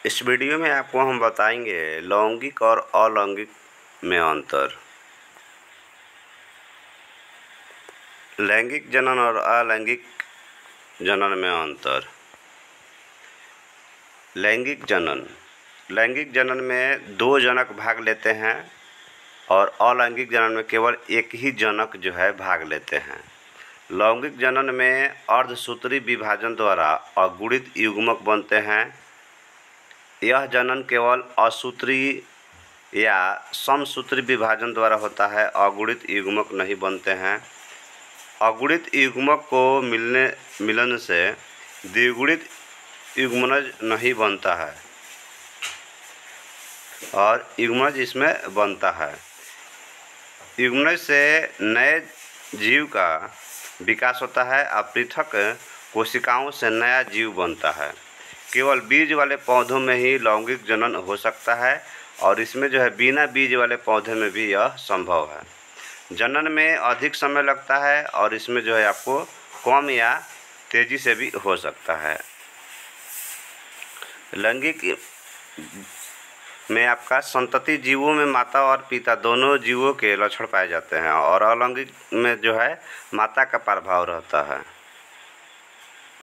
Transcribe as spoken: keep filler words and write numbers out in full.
इस वीडियो में आपको हम बताएंगे लैंगिक और अलैंगिक में अंतर। लैंगिक जनन और अलैंगिक जनन में अंतर। लैंगिक जनन लैंगिक जनन में दो जनक भाग लेते हैं और अलैंगिक जनन में केवल एक ही जनक जो है भाग लेते हैं। लैंगिक जनन में अर्धसूत्री विभाजन द्वारा अगुणित युग्मक बनते हैं। यह जनन केवल असूत्री या समसूत्री विभाजन द्वारा होता है, अगुणित युग्मक नहीं बनते हैं। अगुणित युग्मक को मिलने मिलन से द्विगुणित युग्मनज नहीं बनता है और युग्मनज इसमें बनता है। युग्मनज से नए जीव का विकास होता है और पृथक कोशिकाओं से नया जीव बनता है। केवल बीज वाले पौधों में ही लैंगिक जनन हो सकता है और इसमें जो है बिना बीज वाले पौधे में भी यह संभव है। जनन में अधिक समय लगता है और इसमें जो है आपको कम या तेजी से भी हो सकता है। लैंगिक में आपका संतति जीवों में माता और पिता दोनों जीवों के लक्षण पाए जाते हैं और अलैंगिक में जो है माता का प्रभाव रहता है।